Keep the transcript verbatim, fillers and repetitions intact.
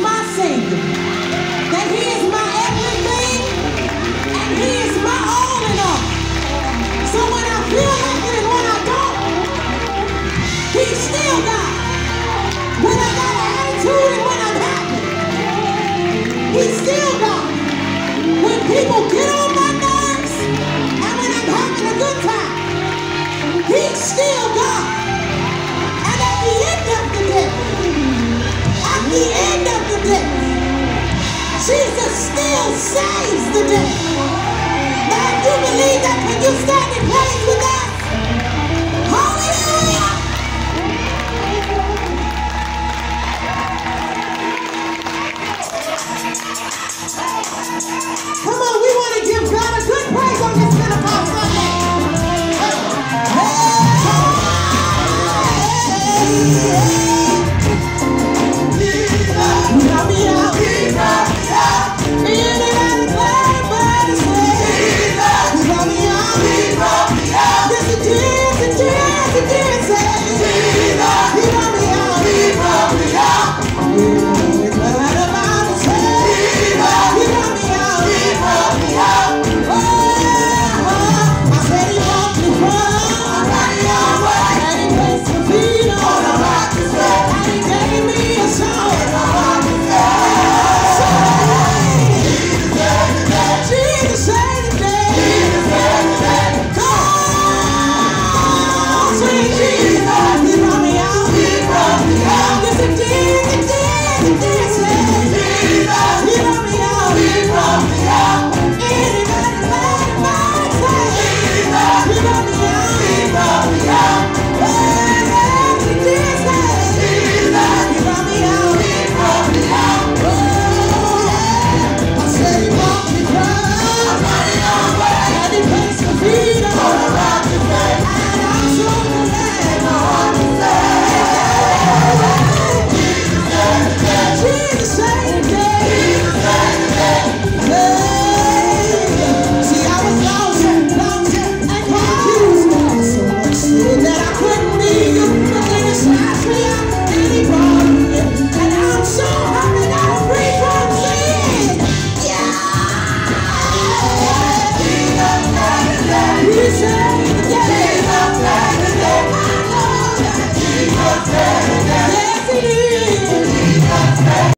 my Savior, that He is my everything, and He is my all in all. So when I feel like it and when I don't, He's still God. When I got an attitude and when I'm happy, He's still God. When people get on my nerves and when I'm having a good time, He's still God. And at the end of the day, at the end of the day, Jesus still saves the day. Now if you believe that, can you stand?